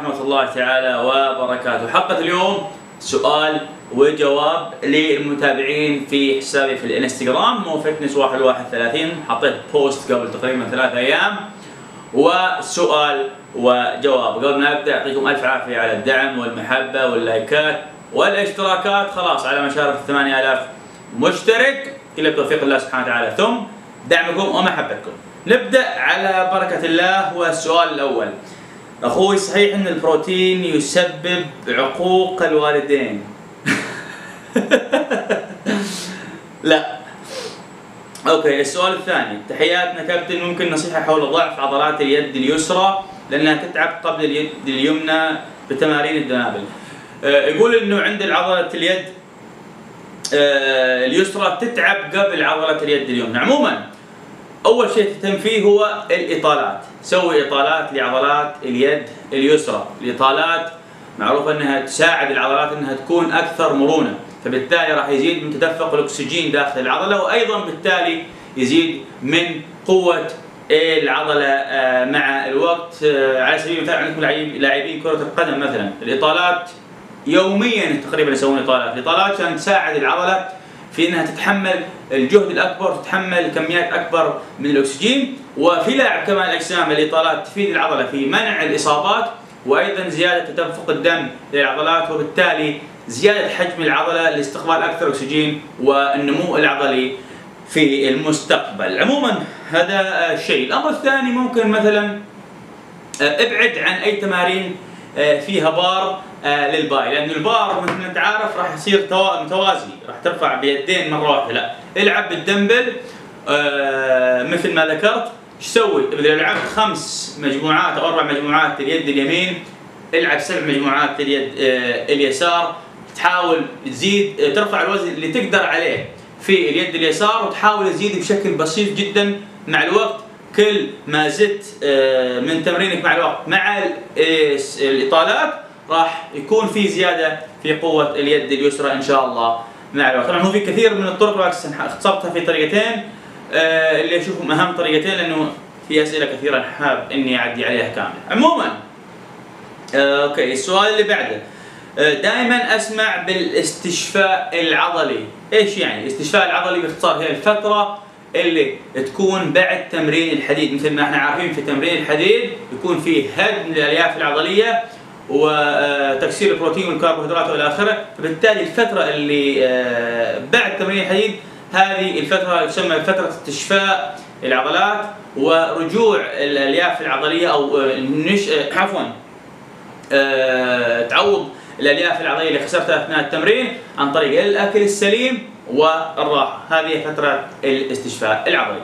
ورحمة الله تعالى وبركاته. حلقة اليوم سؤال وجواب للمتابعين في حسابي في الانستغرام moفتنس1130. حطيت بوست قبل تقريبا 3 أيام وسؤال وجواب. قبل ما نبدأ يعطيكم ألف عافية على الدعم والمحبة واللايكات والاشتراكات. خلاص على مشارف 8000 مشترك، كله بتوفيق الله سبحانه وتعالى ثم دعمكم ومحبتكم. نبدأ على بركة الله. والسؤال الأول: أخوي صحيح أن البروتين يسبب عقوق الوالدين؟ لا. أوكي. السؤال الثاني: تحياتنا كابتن، ممكن نصيحة حول ضعف عضلات اليد اليسرى لأنها تتعب قبل اليد اليمنى بتمارين الدنابل. يقول إنه عند عضلة اليد اليسرى تتعب قبل عضلة اليد اليمنى. عموما أول شيء تهتم فيه هو الإطالات. سوي إطالات لعضلات اليد اليسرى. الإطالات معروف أنها تساعد العضلات أنها تكون أكثر مرونة، فبالتالي راح يزيد من تدفق الأكسجين داخل العضلة، وأيضا بالتالي يزيد من قوة العضلة مع الوقت. على سبيل المثال عندكم لاعبين كرة القدم مثلا، الإطالات يوميا تقريبا يسوون إطالات. الإطالات عشان تساعد العضلة في انها تتحمل الجهد الاكبر، تتحمل كميات اكبر من الاكسجين. وفي لاعب كمال الاجسام الاطالات تفيد العضله في منع الاصابات، وايضا زياده تدفق الدم للعضلات، وبالتالي زياده حجم العضله لاستقبال اكثر اكسجين والنمو العضلي في المستقبل. عموما هذا شيء. الامر الثاني ممكن مثلا ابعد عن اي تمارين فيها بار للباي، لأن البار مثل ما أنت عارف راح يصير متوازي، راح ترفع بيدين مرة واحدة. لا، العب بالدمبل مثل ما ذكرت. ايش تسوي؟ إذا لعبت 5 مجموعات أو 4 مجموعات اليد اليمين، العب 7 مجموعات اليد اليسار. تحاول تزيد ترفع الوزن اللي تقدر عليه في اليد اليسار، وتحاول تزيد بشكل بسيط جدا مع الوقت. كل ما زدت من تمرينك مع الوقت مع الإطالات راح يكون في زيادة في قوة اليد اليسرى إن شاء الله مع الوقت. طبعا هو في كثير من الطرق، بالعكس اختصرتها في طريقتين اللي أشوفهم أهم طريقتين، لأنه في أسئلة كثيرة حاب إني أعدي عليها كاملة. عموما أوكي. السؤال اللي بعده: دائما أسمع بالاستشفاء العضلي. إيش يعني الاستشفاء العضلي؟ باختصار هي الفترة اللي تكون بعد تمرين الحديد. مثل ما احنا عارفين في تمرين الحديد يكون فيه هدم للألياف العضلية وتكسير البروتين والكربوهيدرات والى اخره، فبالتالي الفتره اللي بعد تمرين الحديد هذه الفتره تسمى فتره استشفاء العضلات ورجوع الالياف العضليه، او تعوض الالياف العضليه اللي خسرتها اثناء التمرين عن طريق الاكل السليم والراحه. هذه فتره الاستشفاء العضلي.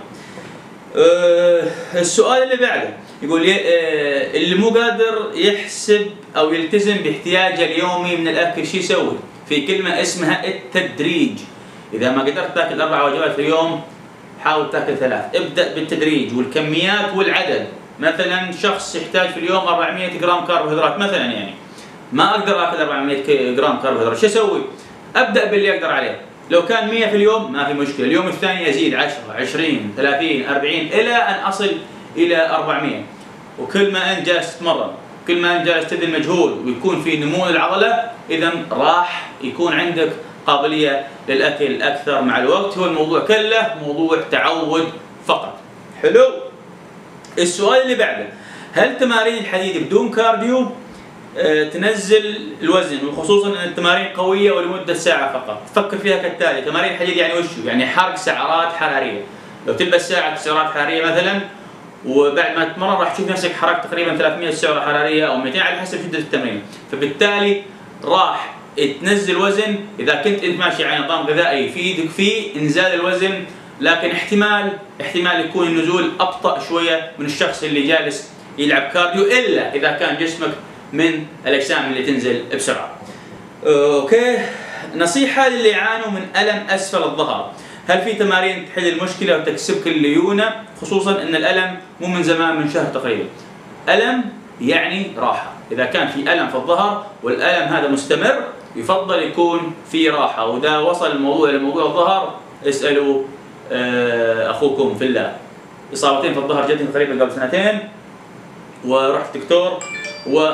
السؤال اللي بعده يقول: اللي مو قادر يحسب او يلتزم باحتياجه اليومي من الاكل شو يسوي؟ في كلمه اسمها التدريج. اذا ما قدرت تاكل 4 وجبات في اليوم حاول تاكل 3. ابدا بالتدريج والكميات والعدد. مثلا شخص يحتاج في اليوم 400 جرام كربوهيدرات مثلا، يعني ما اقدر اكل 400 جرام كربوهيدرات، شو اسوي؟ ابدا باللي اقدر عليه. لو كان 100 في اليوم ما في مشكله، اليوم الثاني ازيد 10 20 30 40 الى ان اصل الى 400. وكل ما انت جالس تتمرن، كل ما انت جالس تبذل مجهود ويكون في نمو العضله، اذا راح يكون عندك قابليه للاكل اكثر مع الوقت. هو الموضوع كله موضوع تعود فقط. حلو. السؤال اللي بعده: هل تمارين الحديد بدون كارديو تنزل الوزن، وخصوصا ان التمارين قويه ولمده ساعه فقط؟ فكر فيها كالتالي: تمارين الحديد يعني وشو؟ يعني حرق سعرات حراريه. لو تلبس ساعه سعرات حراريه مثلا، وبعد ما تتمرن راح تشوف نفسك حرقت تقريبا 300 سعره حراريه او 200 على حسب شده التمرين، فبالتالي راح تنزل وزن. اذا كنت انت ماشي على نظام غذائي يفيدك في انزال الوزن، لكن احتمال يكون النزول ابطا شويه من الشخص اللي جالس يلعب كارديو، الا اذا كان جسمك من الاجسام اللي تنزل بسرعه. اوكي. نصيحه للي يعانوا من الم اسفل الظهر: هل في تمارين تحل المشكله وتكسبك الليونه؟ خصوصا ان الالم مو من زمان، من شهر تقريبا. الم يعني راحه. اذا كان في الم في الظهر والالم هذا مستمر يفضل يكون في راحه. واذا وصل الموضوع لموضوع الظهر اسالوا اخوكم في الله. اصابتين في الظهر جتني تقريبا قبل 2 سنين، ورحت دكتور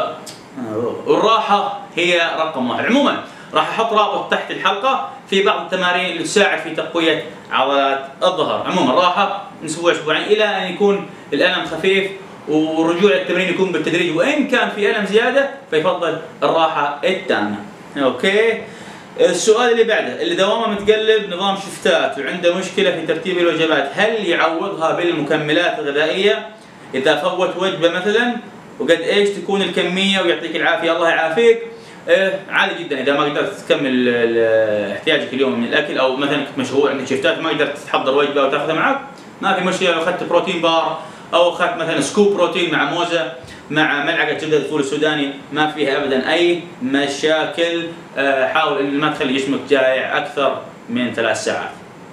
والراحة هي رقم واحد. عموما راح احط رابط تحت الحلقة في بعض التمارين اللي تساعد في تقوية عضلات الظهر. عموما راحة من اسبوع اسبوعين الى ان يكون الالم خفيف، ورجوع التمرين يكون بالتدريج، وان كان في الم زيادة فيفضل الراحة التامة. اوكي. السؤال اللي بعده، اللي دوامه متقلب نظام شفتات وعنده مشكلة في ترتيب الوجبات، هل يعوضها بالمكملات الغذائية إذا فوت وجبة مثلا؟ وقد ايش تكون الكمية؟ ويعطيك العافية. الله يعافيك. عادي جدا اذا ما قدرت تكمل احتياجك اليوم من الاكل، او مثلا كنت مشغول عندك شفتات ما قدرت تحضر وجبة وتاخذها معك، ما في مشكلة. لو اخذت بروتين بار او اخذت مثلا سكوب بروتين مع موزة مع ملعقة زبدة الفول السوداني، ما فيها ابدا اي مشاكل. حاول ان ما تخلي جسمك جائع اكثر من 3 ساعات.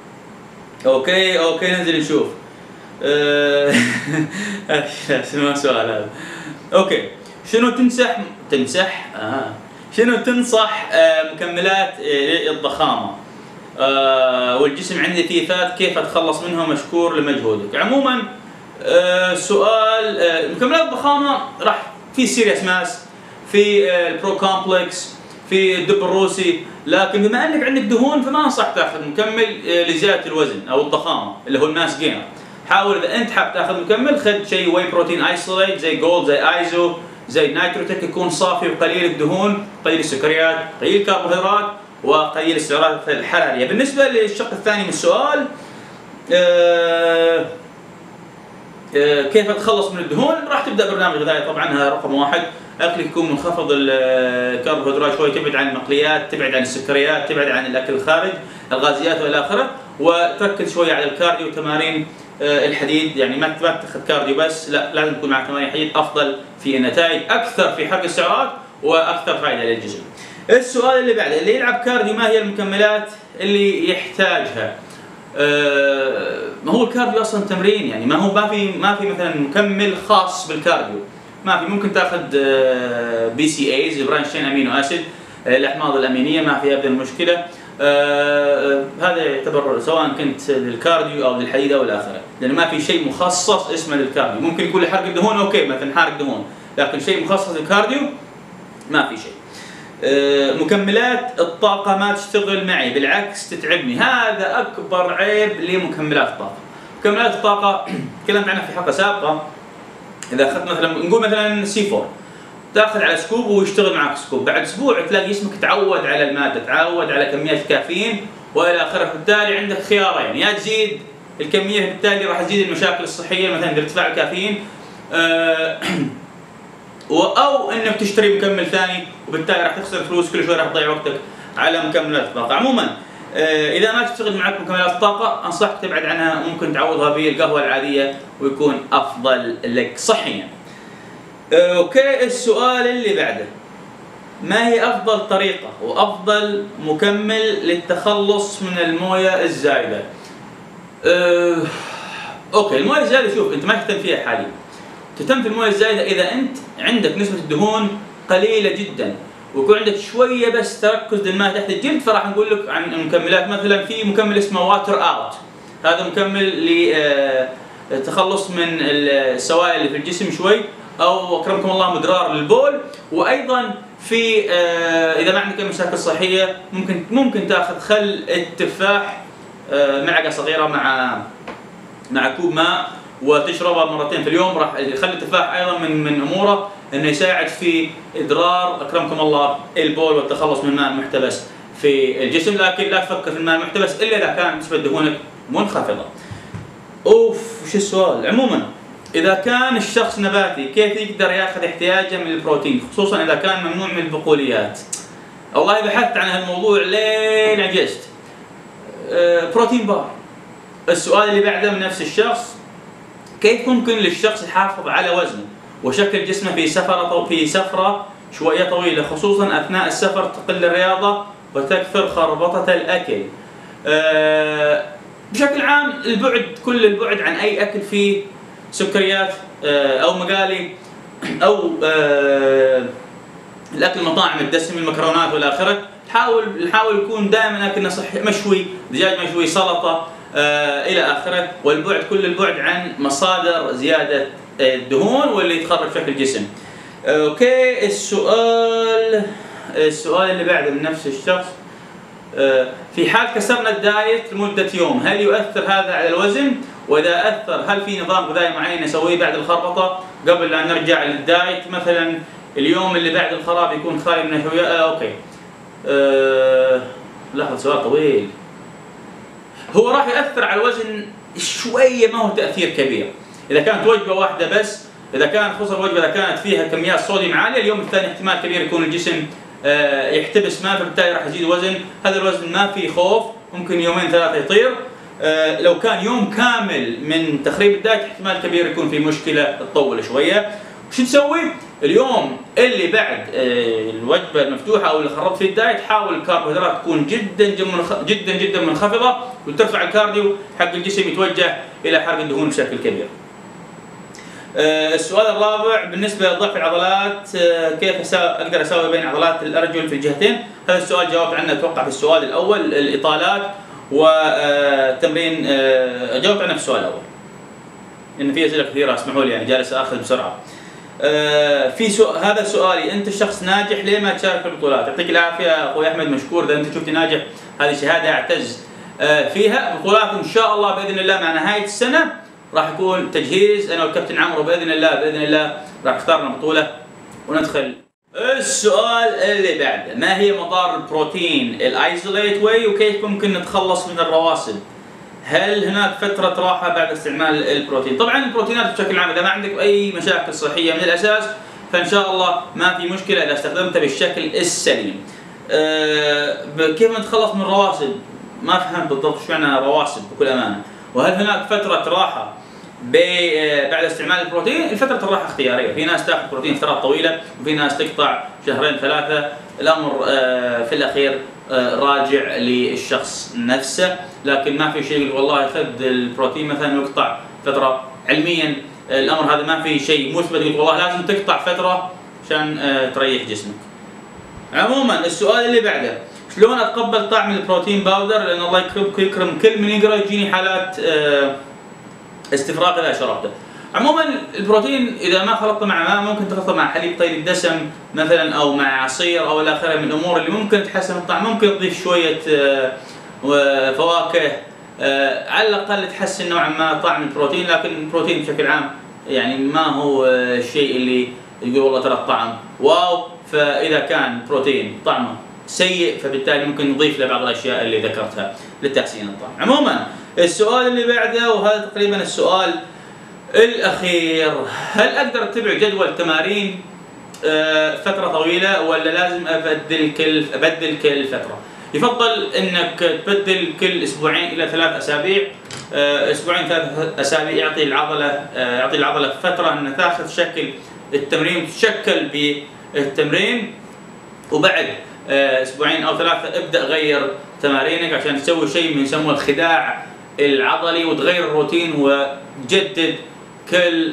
اوكي ننزل نشوف. شنو السؤال هذا؟ اوكي، شنو شنو تنصح مكملات الضخامة والجسم عنده تيفات كيف اتخلص منهم؟ مشكور لمجهودك. عموما سؤال مكملات الضخامة راح في سيريس ماس، في البرو كومبلكس، في الدب الروسي، لكن بما انك عندك دهون فما انصح تاخذ مكمل لزيادة الوزن او الضخامة اللي هو الماس جينر. حاول اذا انت حاب تاخذ مكمل خذ شيء واي بروتين ايسوليت زي جولد زي ايزو زي نايتروتك، يكون صافي وقليل الدهون، قليل السكريات، قليل الكربوهيدرات، وقليل السعرات الحرارية. بالنسبة للشق الثاني من السؤال كيف اتخلص من الدهون؟ راح تبدا برنامج غذائي طبعا رقم واحد، اكلك يكون منخفض الكربوهيدرات شوي، تبعد عن المقليات، تبعد عن السكريات، تبعد عن الاكل الخارج، الغازيات والى اخره، وتركز شوي على الكارديو وتمارين الحديد. يعني ما تاخذ كارديو بس، لا لازم تكون معك تمارين حديد افضل في النتائج، اكثر في حرق السعرات واكثر فائده للجسم. السؤال اللي بعده، اللي يلعب كارديو ما هي المكملات اللي يحتاجها؟ ما هو الكارديو اصلا تمرين، يعني ما في مثلا مكمل خاص بالكارديو، ما في. ممكن تاخذ بي سي ايز برانش تشين امينو اسيد، الاحماض الامينيه ما في ابدا مشكله. هذا يعتبر سواء كنت للكارديو او للحديد او الاخره، لانه ما في شيء مخصص اسمه للكارديو. ممكن يكون لحرق الدهون اوكي مثلا حارق دهون، لكن شيء مخصص للكارديو ما في شيء. مكملات الطاقة ما تشتغل معي، بالعكس تتعبني، هذا أكبر عيب لمكملات الطاقة. مكملات الطاقة تكلمت عنها في حلقة سابقة. إذا أخذت مثلا نقول مثلا سي 4 تاخذ على سكوب ويشتغل معك سكوب، بعد أسبوع تلاقي جسمك تعود على المادة، تعود على كميات الكافيين وإلى آخره، بالتالي عندك خيارين، يا تزيد الكمية بالتالي راح تزيد المشاكل الصحية مثلا بارتفاع الكافيين، او انك تشتري مكمل ثاني وبالتالي راح تخسر فلوس، كل شوي راح تضيع وقتك على مكملات الطاقه. عموما اذا ما تشتغل معك مكملات الطاقه انصحك تبعد عنها، ممكن تعوضها بالقهوه العاديه ويكون افضل لك صحيا. اوكي، السؤال اللي بعده، ما هي افضل طريقه وافضل مكمل للتخلص من المويه الزايده؟ اوكي، المويه الزايده شوف انت ما تهتم فيها حاليا، تهتم في المويه الزايده اذا انت عندك نسبه الدهون قليله جدا ويكون عندك شويه بس تركز للماء تحت الجلد، فراح نقول لك عن المكملات. مثلا في مكمل اسمه واتر اوت، هذا مكمل للتخلص من السوائل اللي في الجسم شوي، او اكرمكم الله مدرار للبول. وايضا في اذا ما عندك مشاكل صحيه ممكن تاخذ خل التفاح ملعقه صغيره مع كوب ماء وتشربها مرتين في اليوم. راح يخلي التفاح ايضا من اموره انه يساعد في ادرار اكرمكم الله البول والتخلص من الماء المحتبس في الجسم، لكن لا تفكر في الماء المحتبس الا اذا كان نسبه دهونك منخفضه. وش السؤال؟ عموما اذا كان الشخص نباتي كيف يقدر ياخذ احتياجه من البروتين، خصوصا اذا كان ممنوع من البقوليات؟ والله بحثت عن هالموضوع لين عجزت. بروتين بار. السؤال اللي بعده من نفس الشخص، كيف ممكن للشخص يحافظ على وزنه وشكل جسمه في سفرة شوية طويلة، خصوصا أثناء السفر تقل الرياضة وتكثر خربطة الأكل؟ بشكل عام كل البعد عن أي أكل فيه سكريات أو مقالي أو الأكل المطاعم الدسم المكرونات والى آخره. نحاول يكون دائما أكلنا صحي، مشوي، دجاج مشوي، سلطة الى اخره، والبعد كل البعد عن مصادر زياده الدهون واللي تخرب شكل الجسم. اوكي، السؤال اللي بعده من نفس الشخص. في حال كسرنا الدايت لمدة يوم هل يؤثر هذا على الوزن؟ وإذا أثر هل في نظام غذائي معين نسويه بعد الخربطة قبل لا نرجع للدايت؟ مثلا اليوم اللي بعد الخراب يكون خالي من النشويات. اوكي. لحظة، سؤال طويل. هو راح يأثر على الوزن شوية، ما هو تأثير كبير. إذا كانت وجبة واحدة بس، إذا كان خصوصا الوجبة إذا كانت فيها كميات صوديوم عالية، اليوم الثاني احتمال كبير يكون الجسم يحتبس ماء، فبالتالي راح يزيد وزن. هذا الوزن ما فيه خوف، ممكن يومين ثلاثة يطير. لو كان يوم كامل من تخريب الدايت احتمال كبير يكون في مشكلة تطول شوية. وش تسوي؟ اليوم اللي بعد الوجبة المفتوحة أو اللي خربت فيه الدايت، حاول الكربوهيدرات تكون جدا جدا منخفضة، وترفع الكارديو حق الجسم يتوجه إلى حرق الدهون بشكل كبير. السؤال الرابع بالنسبة لضعف العضلات، كيف أقدر أساوي بين عضلات الأرجل في الجهتين؟ هذا السؤال جاوبت عنه أتوقع في السؤال الأول، الإطالات وتمرين. جاوبت عنه في السؤال الأول، لأن في أسئلة كثيرة، اسمحوا لي يعني جالس آخذ بسرعة. هذا سؤالي، أنت شخص ناجح ليه ما تشارك في البطولات؟ يعطيك العافية أخوي أحمد، مشكور. إذا أنت شفتني ناجح هذه شهادة أعتز فيها. بطولات إن شاء الله بإذن الله مع نهاية السنة راح يكون تجهيز أنا والكابتن عمرو بإذن الله راح اختارنا بطولة وندخل. السؤال اللي بعده، ما هي مضار البروتين الايزوليت واي وكيف ممكن نتخلص من الرواسب؟ هل هناك فترة راحة بعد استعمال البروتين؟ طبعا البروتينات بشكل عام إذا ما عندك أي مشاكل صحية من الأساس فإن شاء الله ما في مشكلة إذا استخدمتها بالشكل السليم. كيف نتخلص من الرواسب؟ ما فهمت بالضبط شو معنى رواسب بكل أمانة. وهل هناك فترة راحة بعد استعمال البروتين؟ الفترة الراحة اختيارية، في ناس تاخذ بروتين فترات طويلة وفي ناس تقطع شهرين ثلاثة. الأمر في الأخير راجع للشخص نفسه، لكن ما في شيء يقول والله خذ البروتين مثلا ويقطع فترة. علميا الأمر هذا ما في شيء مثبت يقول والله لازم تقطع فترة عشان تريح جسمك. عموما السؤال اللي بعده، شلون أتقبل طعم البروتين باودر؟ لأن الله يكرم كل من يقرأ يجيني حالات استفراغ إذا شربته. عموما البروتين إذا ما خلطته مع ماء ممكن تخلطه مع حليب طيب الدسم مثلا أو مع عصير أو إلى آخره من الأمور اللي ممكن تحسن الطعم. ممكن تضيف شوية فواكه على الأقل تحسن نوعا ما طعم البروتين، لكن البروتين بشكل عام يعني ما هو الشيء اللي يقول والله ترى الطعم واو. فإذا كان بروتين طعمه سيء فبالتالي ممكن نضيف له بعض الأشياء اللي ذكرتها لتحسين الطعم. عموما السؤال اللي بعده وهذا تقريبا السؤال الأخير، هل أقدر أتبع جدول تمارين فترة طويلة ولا لازم أبدل كل فترة؟ يفضل أنك تبدل كل أسبوعين إلى 3 أسابيع. أسبوعين 3 أسابيع يعطي العضلة فترة أن تاخذ شكل التمرين وتتشكل بالتمرين، وبعد أسبوعين أو 3 ابدأ غير تمارينك عشان تسوي شيء من يسموه الخداع العضلي وتغير الروتين وتجدد كل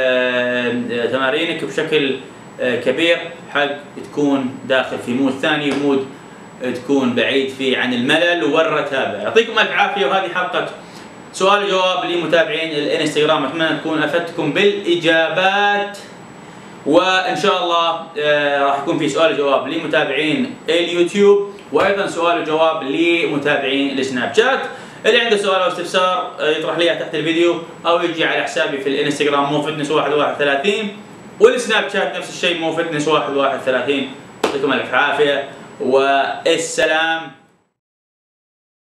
تمارينك بشكل كبير حق تكون داخل في مود ثاني، مود تكون بعيد فيه عن الملل والرتابة. يعطيكم الف عافية، وهذه حلقة سؤال وجواب لمتابعين الانستغرام. اتمنى تكون افدتكم بالاجابات، وان شاء الله راح يكون في سؤال وجواب لمتابعين اليوتيوب، وايضا سؤال وجواب لمتابعين السناب شات. اللي عنده سؤال او استفسار يطرح لي تحت الفيديو او يجي على حسابي في الانستغرام مو فتنس 131، والسناب شات نفس الشيء مو فتنس 131. يعطيكم الف عافية والسلام.